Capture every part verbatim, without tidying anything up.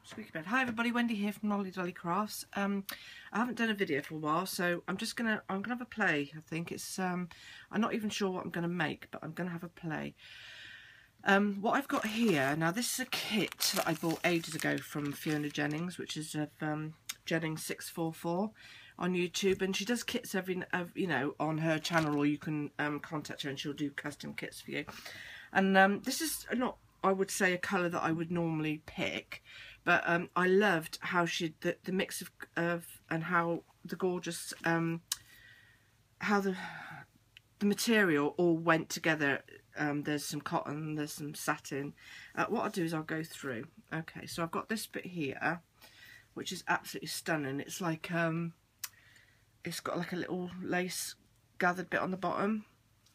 Squeaky bed. Hi everybody, Wendy here from Lolly Dolly Crafts. Um, I haven't done a video for a while, so I'm just gonna I'm gonna have a play. I think it's um, I'm not even sure what I'm gonna make, but I'm gonna have a play. Um, what I've got here now, this is a kit that I bought ages ago from Fiona Jennings, which is of um, Jennings six four four on YouTube, and she does kits every you know on her channel, or you can um, contact her and she'll do custom kits for you. And um, this is not, I would say, a colour that I would normally pick. But um, I loved how she, the, the mix of, of, and how the gorgeous, um, how the the material all went together. Um, there's some cotton, there's some satin. Uh, what I'll do is I'll go through. Okay, so I've got this bit here, which is absolutely stunning. It's like, um, it's got like a little lace gathered bit on the bottom.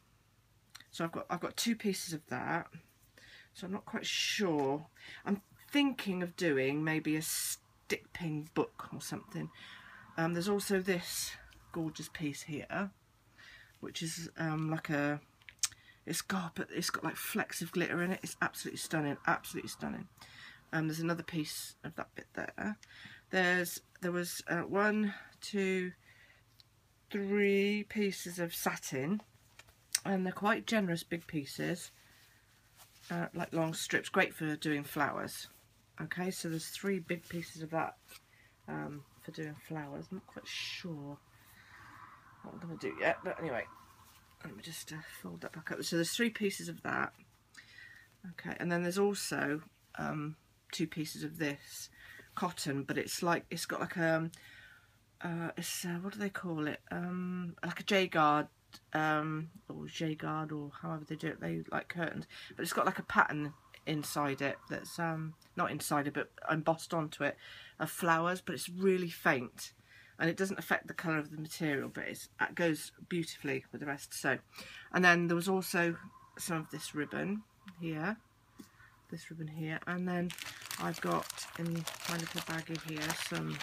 So I've got, I've got two pieces of that. So I'm not quite sure. I'm thinking of doing maybe a stick pin book or something. Um, there's also this gorgeous piece here, which is um, like a, it's got, but it's got like flecks of glitter in it. It's absolutely stunning, absolutely stunning. Um, there's another piece of that bit there. There's, there was uh, one, two, three pieces of satin, and they're quite generous big pieces, uh, like long strips, great for doing flowers. Okay, so there's three big pieces of that um, for doing flowers. I'm not quite sure what I'm going to do yet, but anyway, let me just uh, fold that back up. So there's three pieces of that. Okay, and then there's also um, two pieces of this cotton, but it's like, it's got like a, um, uh, it's, uh, what do they call it? Um, like a J-guard, um, or J-guard, or however they do it, they like curtains, but it's got like a pattern inside it that's um not inside it but embossed onto it of flowers, but it's really faint and it doesn't affect the colour of the material, but it's, it goes beautifully with the rest. So, and then there was also some of this ribbon here, this ribbon here, and then I've got in my little baggie here some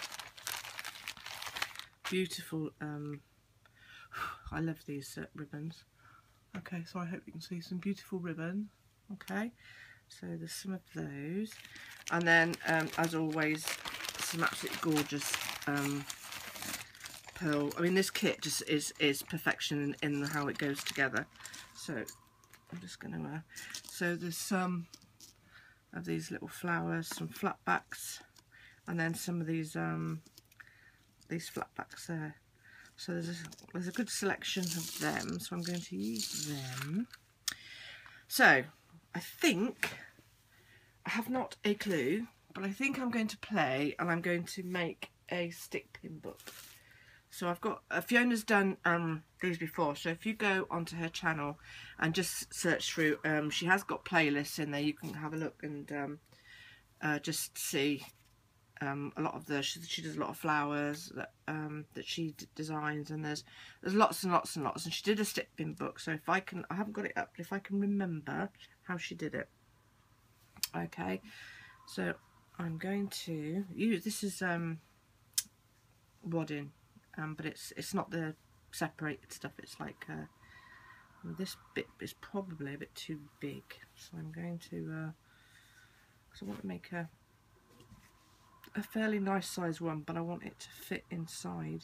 beautiful um I love these uh, ribbons. Okay, so I hope you can see some beautiful ribbon. Okay, so there's some of those, and then um, as always, some absolutely gorgeous um, pearl. I mean, this kit just is is perfection in, in how it goes together. So I'm just going to. Uh, so there's some of these little flowers, some flat backs, and then some of these um, these flat backs there. So there's a, there's a good selection of them. So I'm going to use them. So I think, I have not a clue, but I think I'm going to play and I'm going to make a stick pin book. So I've got, uh, Fiona's done um, these before, so if you go onto her channel and just search through, um, she has got playlists in there, you can have a look and um, uh, just see um, a lot of the, she, she does a lot of flowers that, um, that she d designs, and there's there's lots and lots and lots, and she did a stick pin book, so if I can, I haven't got it up, but if I can remember how she did it. Okay, so I'm going to use, this is um, wadding, um, but it's it's not the separated stuff, it's like, uh, this bit is probably a bit too big, so I'm going to, uh, because I want to make a, a fairly nice size one, but I want it to fit inside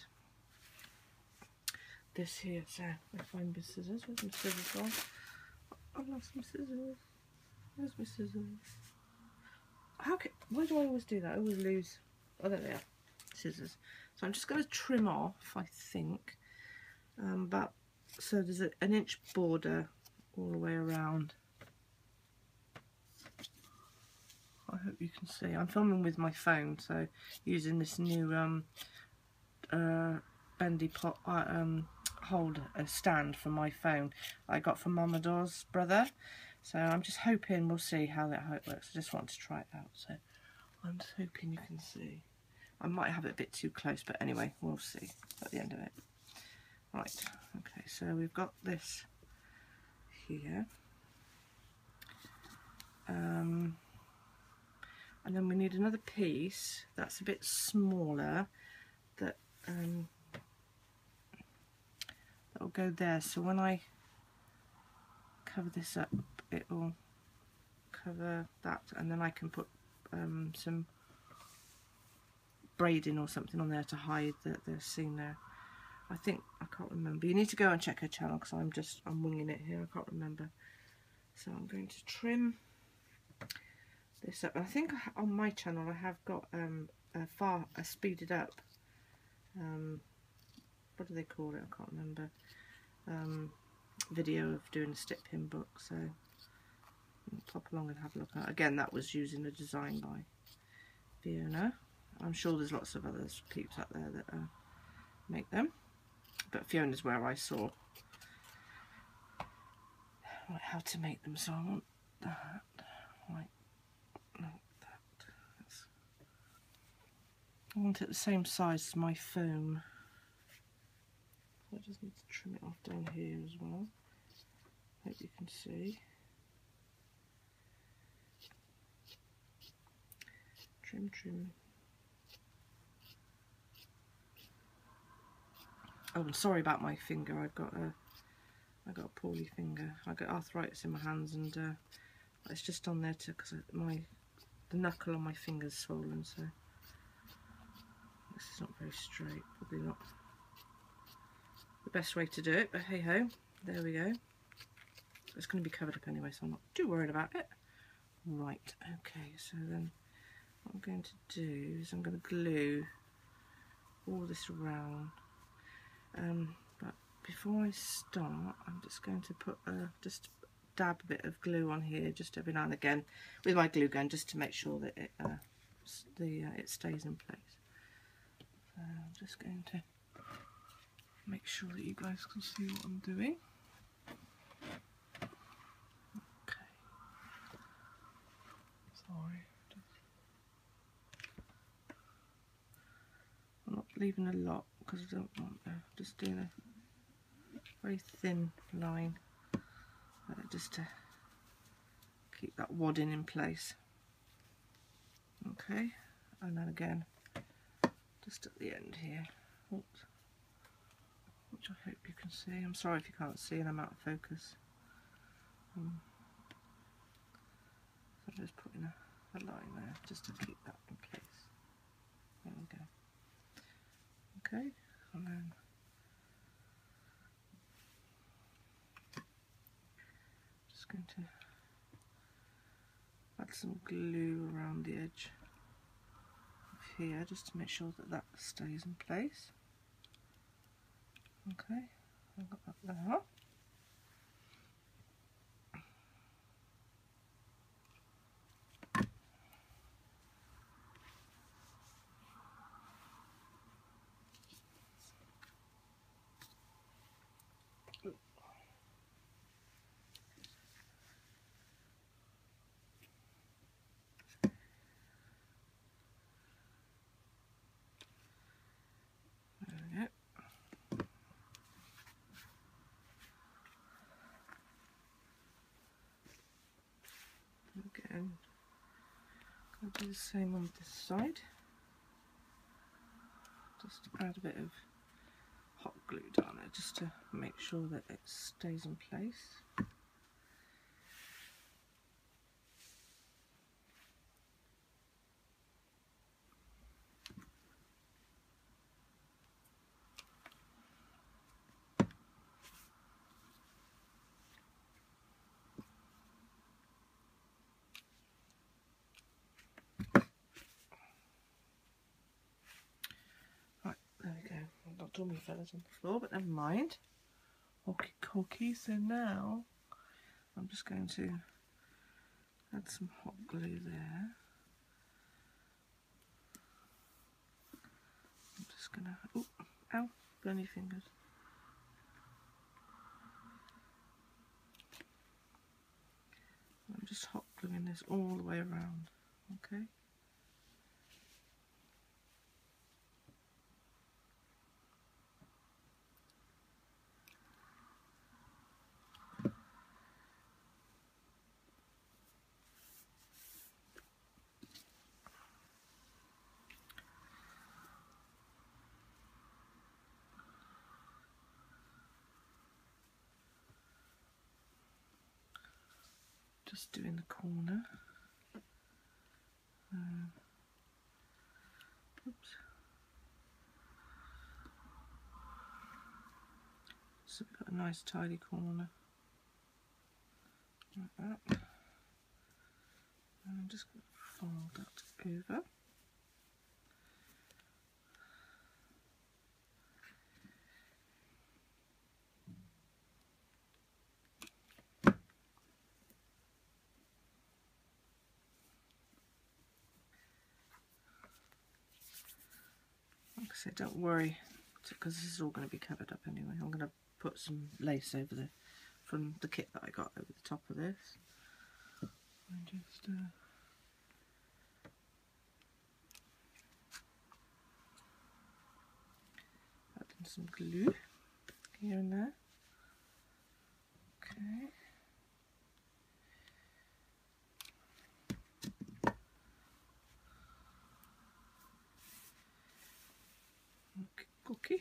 this here. So I find my scissors, where's my scissors gone? I lost my scissors. Where's my scissors? How can, why do I always do that? I always lose. Oh, there they are. Scissors. So I'm just going to trim off, I think. Um, but so there's a, an inch border all the way around. I hope you can see. I'm filming with my phone, so using this new um, uh, bendy pot uh, um, hold a stand for my phone I got from Mama Door's brother. So I'm just hoping, we'll see how that how it works. I just want to try it out, so I'm just hoping you can see. I might have it a bit too close, but anyway, we'll see at the end of it. Right, okay, so we've got this here. Um, and then we need another piece that's a bit smaller that um, that'll go there. So when I cover this up, it will cover that, and then I can put um, some braiding or something on there to hide the, the seam there. I think, I can't remember. You need to go and check her channel because I'm just, I'm winging it here. I can't remember. So I'm going to trim this up. And I think on my channel I have got um, a far, a speeded up, um, what do they call it? I can't remember. Um, video of doing a stick pin book. So pop along and have a look at it. Again, that was using a design by Fiona. I'm sure there's lots of other peeps out there that uh, make them. But Fiona's where I saw right, how to make them, so I want that like, like that. That's, I want it the same size as my foam. So I just need to trim it off down here as well. Hope you can see. Trim, trim. Oh, and sorry about my finger. I've got a, I got a poorly finger. I got arthritis in my hands, and uh, it's just on there too because my the knuckle on my finger's swollen. So this is not very straight. Probably not the best way to do it, but hey ho, there we go. It's going to be covered up anyway, so I'm not too worried about it. Right. Okay. So then, what I'm going to do is I'm going to glue all this around. Um, but before I start, I'm just going to put a, just dab a bit of glue on here, just every now and again, with my glue gun, just to make sure that it uh, the uh, it stays in place. So I'm just going to make sure that you guys can see what I'm doing. Okay. Sorry. I'm not leaving a lot because I don't want to. Just doing a very thin line, uh, just to keep that wadding in place. Okay, and then again, just at the end here, oops, which I hope you can see. I'm sorry if you can't see and I'm out of focus. Um, so I'm just putting a, a line there just to keep that in place. There we go. Okay, and then just going to add some glue around the edge of here just to make sure that that stays in place. Okay, I've got that there. Again, I'll do the same on this side. Just add a bit of hot glue down there just to make sure that it stays in place. All my feathers on the floor, but never mind. Okie dokie. So now I'm just going to add some hot glue there. I'm just gonna, oh, ow, burn your fingers. I'm just hot gluing this all the way around. Okay. Just doing the corner. Um, oops. So we've got a nice tidy corner like that. And I'm just going to fold that over. Like I said, don't worry, because this is all going to be covered up anyway. I'm going to put some lace over the from the kit that I got over the top of this. And just uh, add in some glue here and there. Okay. Okay, cookie.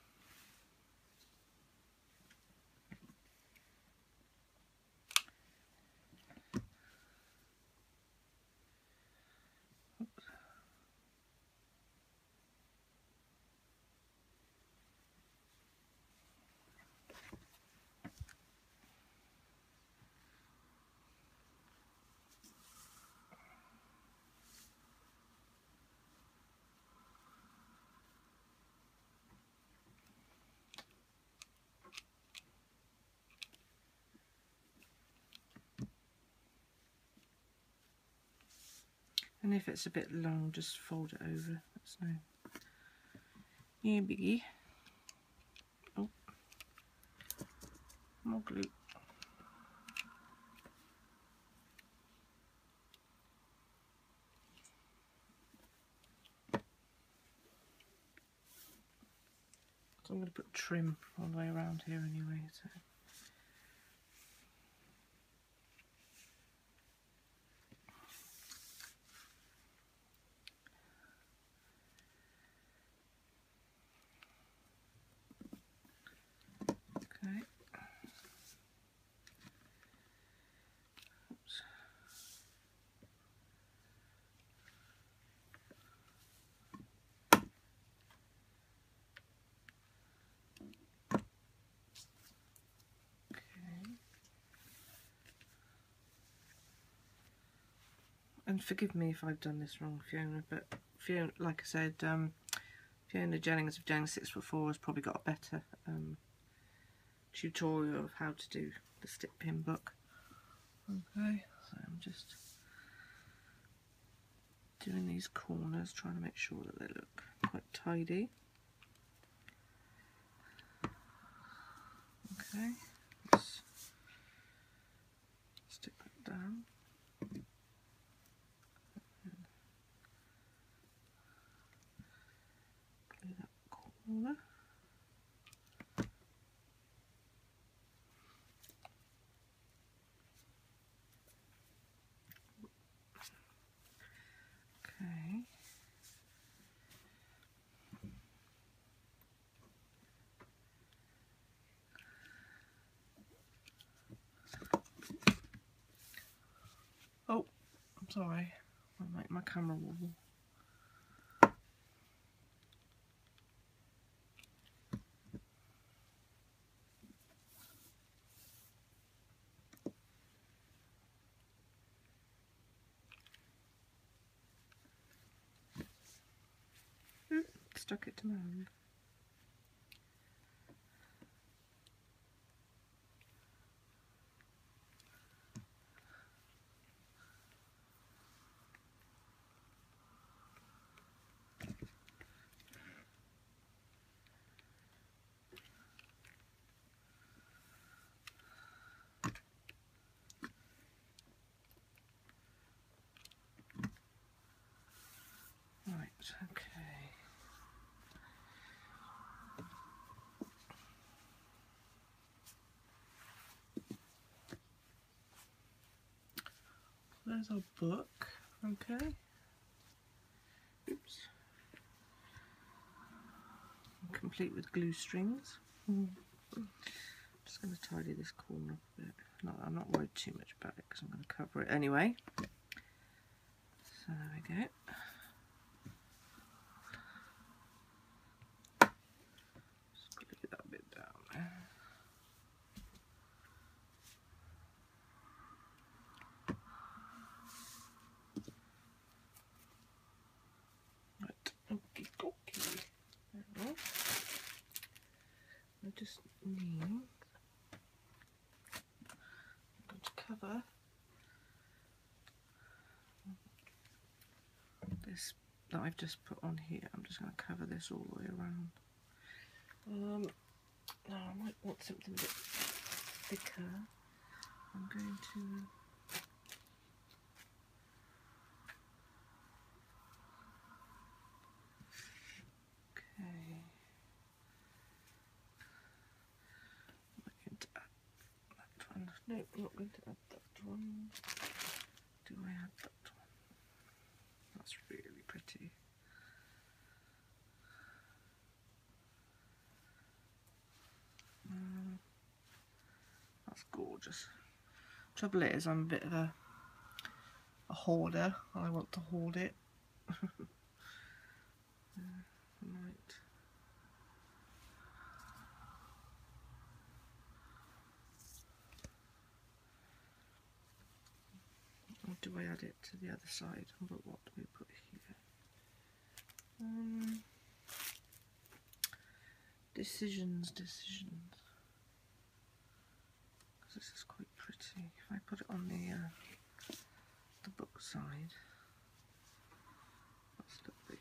And if it's a bit long, just fold it over. That's no, yeah, biggie. Oh, more glue. So I'm going to put trim all the way around here anyway. So. Okay. Oops. And forgive me if I've done this wrong, Fiona, but Fiona, like I said, um, Fiona Jennings of Jennings six foot four has probably got a better um, tutorial of how to do the stick pin book. Okay, so I'm just doing these corners, trying to make sure that they look quite tidy. Okay, let's stick that down. Glue that corner. Okay. Oh, I'm sorry. I make my camera wobble. Oop, stuck it to my hand. Right, okay. There's our book, okay. Oops. Complete with glue strings. Mm. I'm just going to tidy this corner up a bit. Not, I'm not worried too much about it because I'm going to cover it anyway. So there we go. Just glue that bit down there. cover this that I've just put on here. I'm just going to cover this all the way around. Um, now I might want something a bit thicker. I'm going to okay. I'm going to add that one. No, I'm not going to add that one. Do I add that one? That's really pretty. Um, that's gorgeous. Trouble is, I'm a bit of a, a hoarder. I want to hoard it. uh, right. Or do I add it to the other side? But what do we put here? Um, decisions, decisions. Because this is quite pretty. If I put it on the uh, the book side, that's lovely.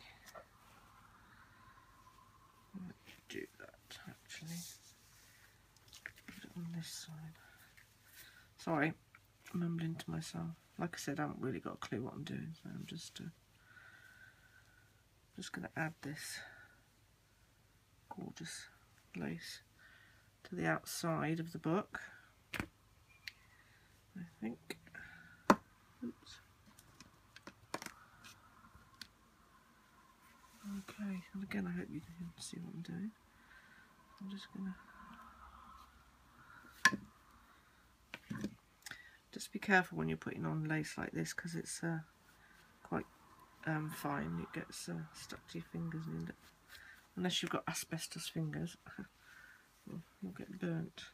I might do that actually. Put it on this side. Sorry, I'm mumbling to myself. Like I said, I haven't really got a clue what I'm doing, so I'm just uh, just going to add this gorgeous lace to the outside of the book, I think. Oops. Okay, and again, I hope you can see what I'm doing. I'm just going to just be careful when you're putting on lace like this, because it's uh, quite um, fine. It gets uh, stuck to your fingers, and it, unless you've got asbestos fingers, you'll, you'll get burnt.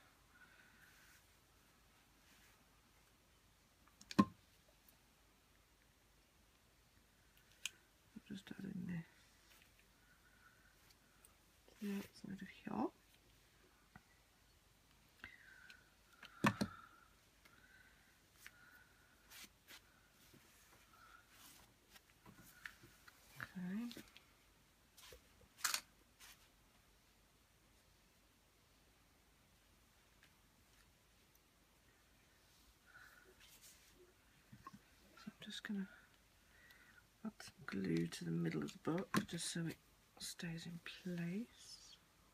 I'll just add in this to the outside of here. Just going to add some glue to the middle of the book just so it stays in place.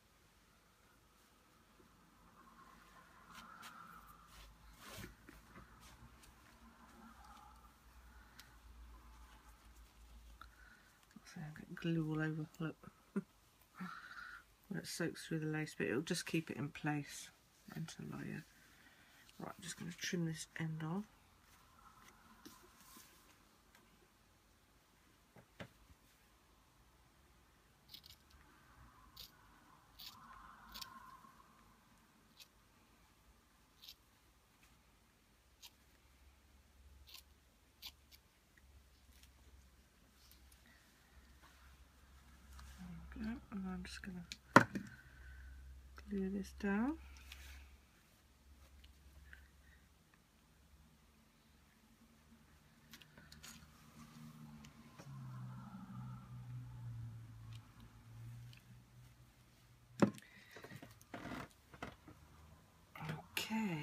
So I get glue all over, look. Where it soaks through the lace, but it'll just keep it in place until I uh, right, I'm just going to trim this end off. And I'm just going to glue this down. Okay.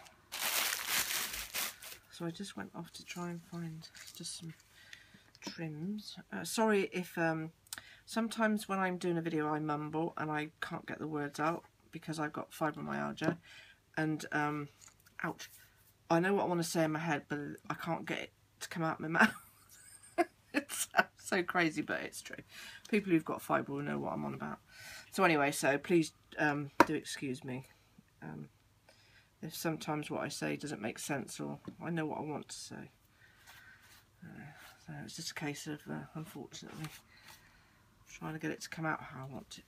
So I just went off to try and find just some trims. Uh, sorry if um, sometimes when I'm doing a video I mumble and I can't get the words out because I've got fibromyalgia, and um, ouch, I know what I want to say in my head but I can't get it to come out of my mouth. It's so crazy, but it's true. People who've got fibro know what I'm on about. So anyway, so please um, do excuse me um, if sometimes what I say doesn't make sense, or I know what I want to say. Uh, so it's just a case of, uh, unfortunately, trying to get it to come out how I want it.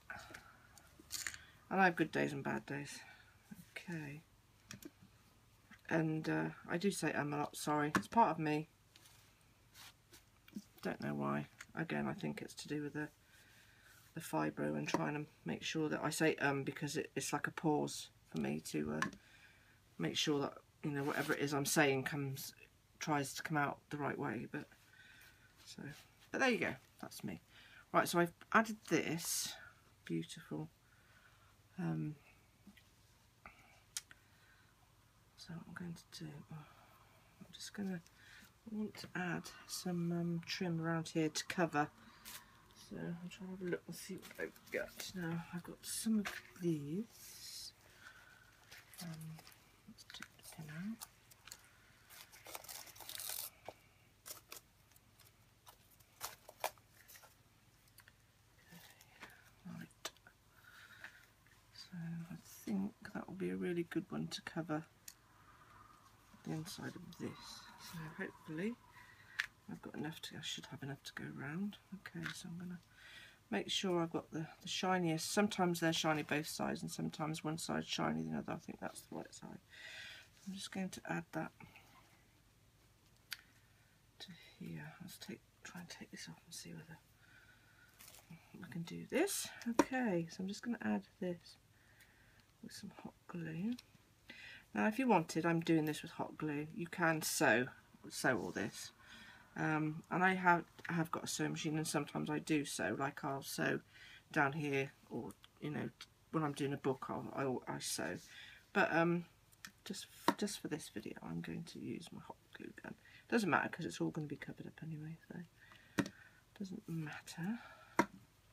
And I have good days and bad days. Okay. And uh, I do say um a lot, sorry. It's part of me. Don't know why. Again, I think it's to do with the the fibro and trying to make sure that I say um because it, it's like a pause for me to uh, make sure that you know, whatever it is I'm saying comes, tries to come out the right way. But so, but there you go. That's me. Right, so I've added this beautiful. Um, so what I'm going to do, I'm just going to, I want to add some um, trim around here to cover. So I'm trying to have a look and see what I've got. Now I've got some of these. Um, let's take the pin out. Okay, right. So I think that will be a really good one to cover the inside of this. So hopefully I've got enough to, I should have enough to go round. Okay, so I'm going to make sure I've got the, the shiniest. Sometimes they're shiny both sides and sometimes one side's shiny than the other. I think that's the right side. I'm just going to add that to here. Let's take, try and take this off and see whether I can do this. Okay, so I'm just going to add this with some hot glue. Now if you wanted, I'm doing this with hot glue. You can sew, sew all this. Um, and I have I have got a sewing machine, and sometimes I do sew. Like I'll sew down here, or you know, when I'm doing a book, I'll, I'll I sew. But um, just just for this video, I'm going to use my hot glue gun. Doesn't matter because it's all going to be covered up anyway, so doesn't matter. So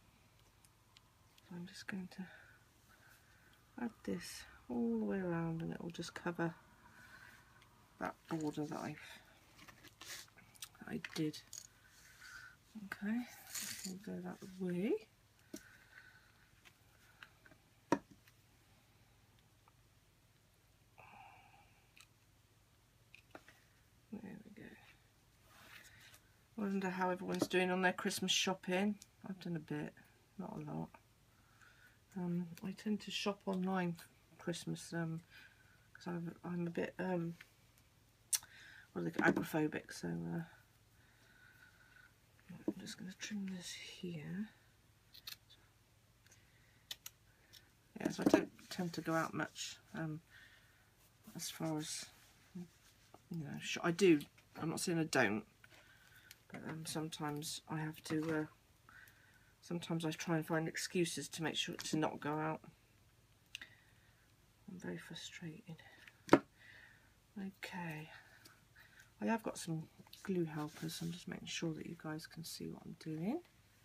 I'm just going to add this all the way around, and it will just cover that border that I've I did. Okay, we'll go that way. There we go. I wonder how everyone's doing on their Christmas shopping. I've done a bit, not a lot. Um, I tend to shop online for Christmas um, because I'm a bit um, what are they, agoraphobic, so uh, I'm just going to trim this here. Yeah, so I don't tend to go out much um, as far as, you know, I do, I'm not saying I don't, but um, sometimes I have to, uh, sometimes I try and find excuses to make sure to not go out. I'm very frustrated. Okay, I have got some glue helpers, so I'm just making sure that you guys can see what I'm doing.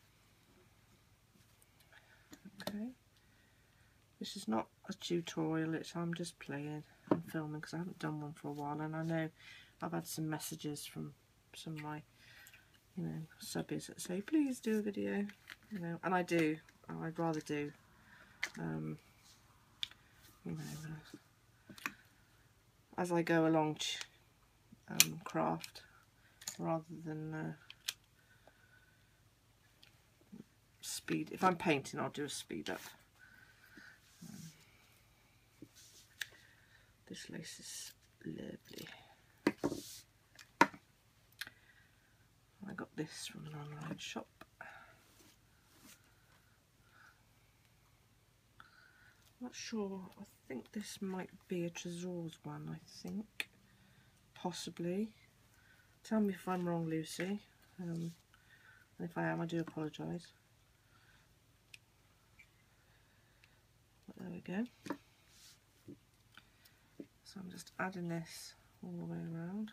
Okay, this is not a tutorial, it's I'm just playing and filming because I haven't done one for a while, and I know I've had some messages from some of my, you know, subbies that say please do a video, you know, and I do, I'd rather do, um, you know, uh, as I go along um, craft, rather than uh, speed. If I'm painting, I'll do a speed up. Um, this lace is lovely. I got this from an online shop. Not sure. I think this might be a Tresors one. I think possibly. Tell me if I'm wrong, Lucy. Um, and if I am, I do apologise. But there we go. So I'm just adding this all the way around.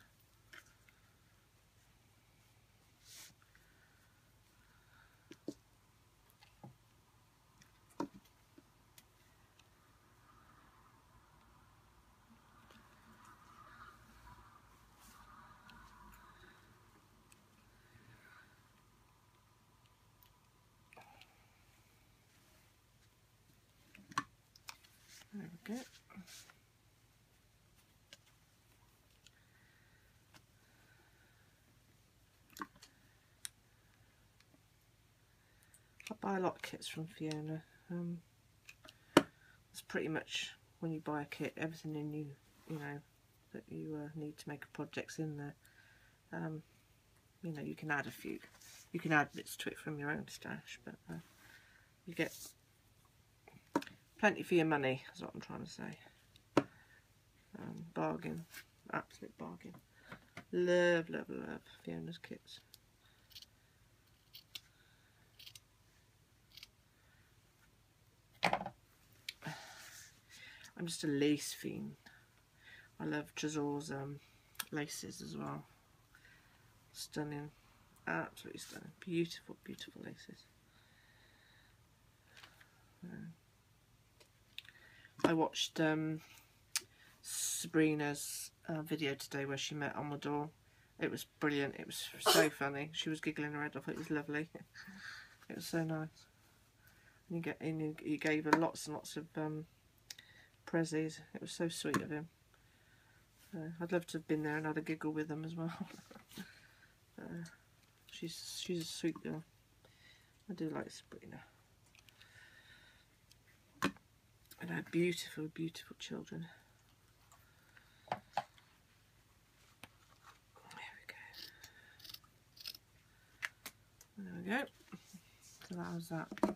There we go. I buy a lot of kits from Fiona. Um, it's pretty much when you buy a kit, everything in you, you know, that you uh, need to make a project's in there. Um, you know, you can add a few, you can add bits to it from your own stash, but uh, you get plenty for your money, is what I'm trying to say. Um, bargain, absolute bargain. Love, love, love Fiona's kits. I'm just a lace fiend. I love Tresor's um, laces as well. Stunning, absolutely stunning. Beautiful, beautiful laces. Yeah. I watched um, Sabrina's uh, video today where she met Amador. It was brilliant. It was so funny. She was giggling her head off. It was lovely. It was so nice. And you get in. You, you gave her lots and lots of um, prezzies. It was so sweet of him. Uh, I'd love to have been there and had a giggle with them as well. uh, she's she's a sweet girl. I do like Sabrina. And I have beautiful, beautiful children. There we go. There we go. So that was that. I'm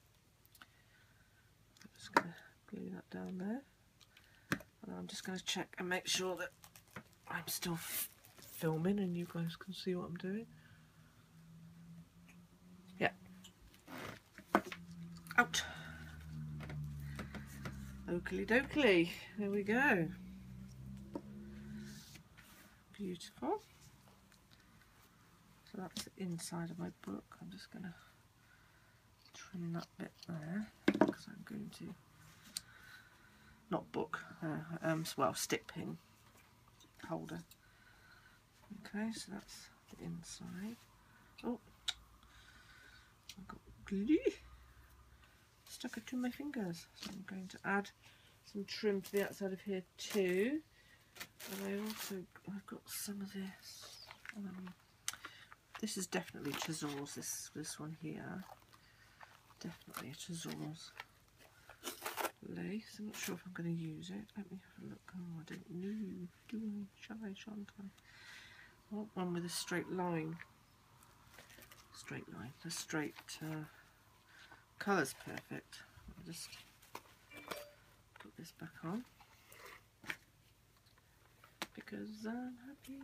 just going to glue that down there. And I'm just going to check and make sure that I'm still filming and you guys can see what I'm doing. Yeah. Out. Oakley dokley. There we go. Beautiful. So that's the inside of my book. I'm just going to trim that bit there because I'm going to, not book, uh, um, well, stick pin holder. Okay, so that's the inside. Oh, I've got glue stuck it to my fingers. So I'm going to add some trim to the outside of here too. And I also, I've got some of this. Um, this is definitely Tresor's, this, this one here. Definitely a Tresor's lace. I'm not sure if I'm going to use it. Let me have a look. Oh, I don't know. Do I? Shall I? Shan't I? I want one with a straight line. Straight line. A straight uh, colour's perfect. I'll just put this back on because I'm happy.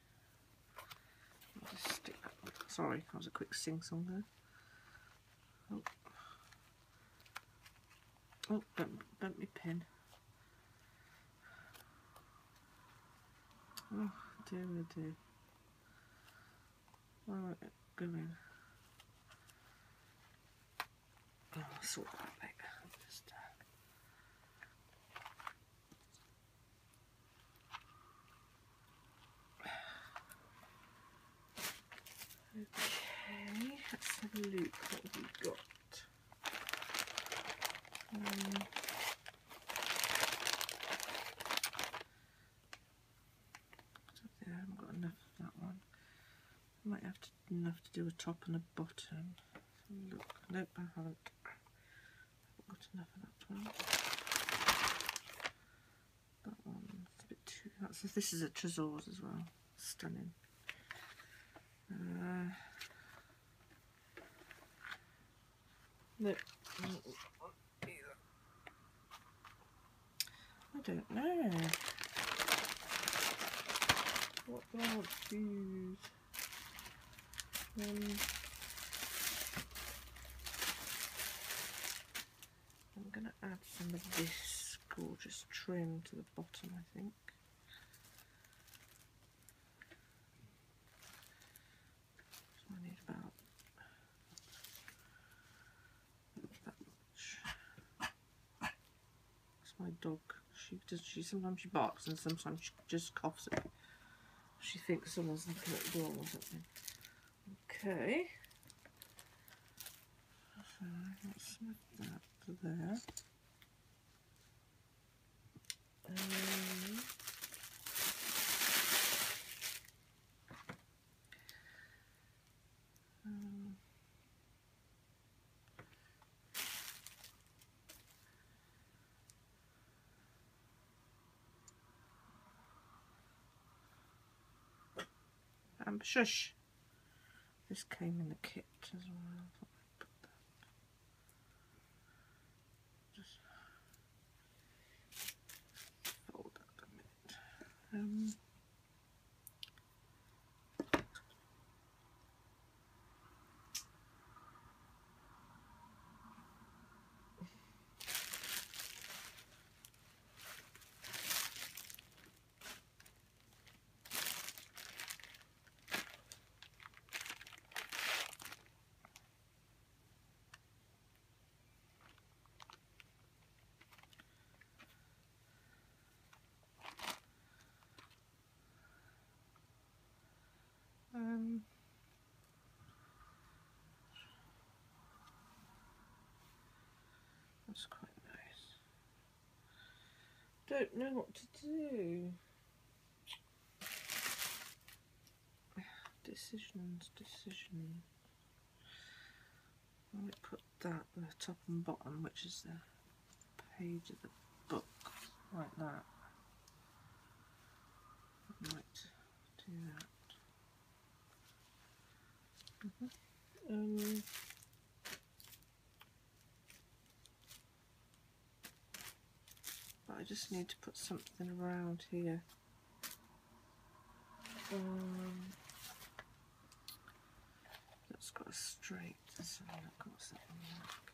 I'll just stick that. Sorry, that was a quick sing song there. Oh. Oh, bump, bump me pen. Oh, dear, oh dear. Where will it go in? Oh, I'll sort that out later. Just, uh... Okay, let's have a look. What have we got? Um, I haven't got enough of that one. I might have to enough to do a top and a bottom. Look, nope, I haven't. I haven't got enough of that one. That one's a bit too. That's this is a Tresor's as well. Stunning. Uh, nope. I don't know. What do I want to use? Um, I'm going to add some of this gorgeous trim to the bottom, I think. So I need about that much. That's my dog. She does. She sometimes she barks and sometimes she just coughs at me. She thinks someone's looking at the door or something. Okay. So let's move that to there. Um, um, um, shush. This came in the kit as well. I thought I'd put that. Just fold that a minute. Um, um, that's quite nice. Don't know what to do. Decisions, decisions. Let me put that the top and bottom, which is the page of the book, like that. I might do that. Mm-hmm. um, but I just need to put something around here. Um, that's got a straight. So what's that one like?